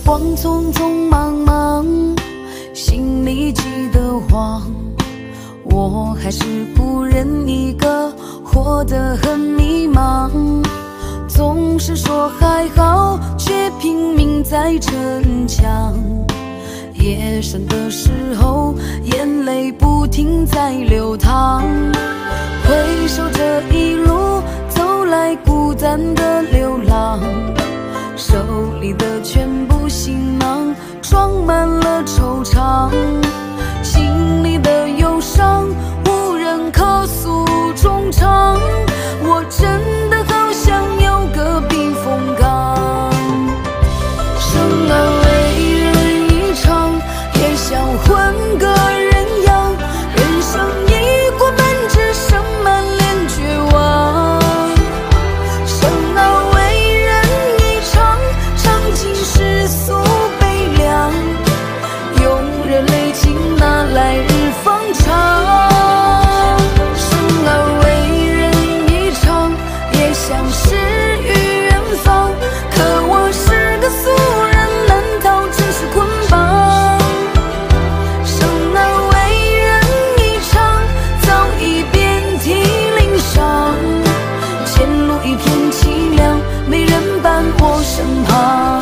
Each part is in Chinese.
光匆匆忙忙，心里记得慌。我还是孤人一个，活得很迷茫。总是说还好，却拼命在逞强。夜深的时候，眼泪不停在流淌。回首这一路走来，孤单的流浪，手里的全部行囊装满了惆怅，心里的忧伤无人可诉衷肠。我真的好想有个避风港，生而为人一场，也想混个人样。人生一过本质生满脸绝望，生而为人一场，尝尽世俗悲凉，用热泪情拿来日方长。生而为人一场，也想诗与远方，可我是个俗人，难逃尘世捆绑。生而为人一场，早已遍体鳞伤，前路一片凄凉，没人伴我身旁。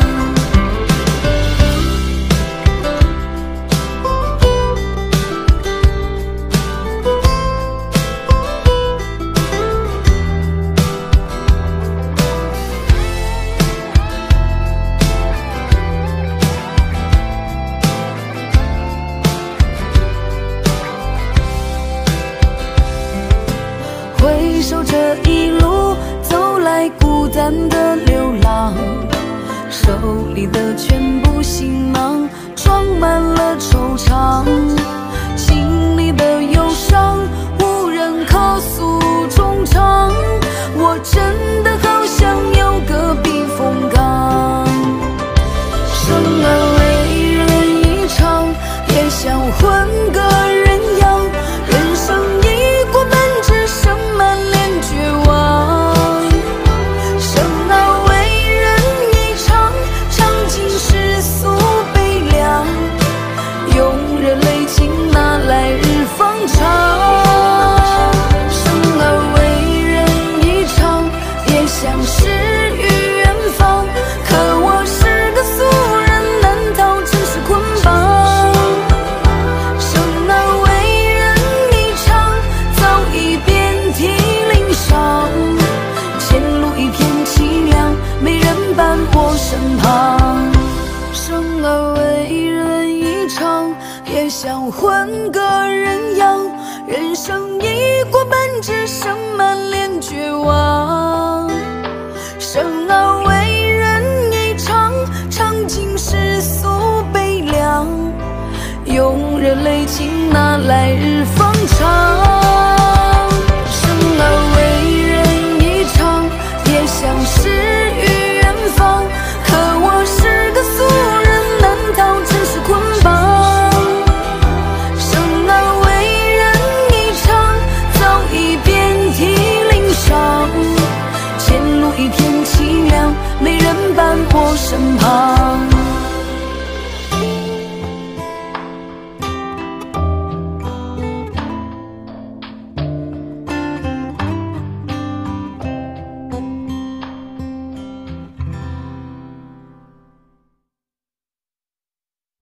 回首这一路走来，孤单的流浪，手里的全部行囊装满了惆怅，心里的忧伤无人可诉衷肠。我真的好想有个避风港，生而为人一场，也想混个人样。人生一过本质生满脸绝望，生而为人一场，尝尽世俗悲凉，用热泪情拿来日方长。生而为人一场，也想诗与远方，可我是个俗人，难逃尘世捆绑。生而为人一场，早已遍体鳞伤，前路一片凄凉，没人伴我身旁。生而为人一场，也想混个人样。人生一过本质生满脸绝望，生而为人一场，尝尽世俗悲凉，用热泪情拿来日方长。生而为人一场，也想诗与远方，可我是个俗人，难逃尘世捆绑。生而为人一场，早已遍体鳞伤，前路一片凄凉，没人伴我身旁。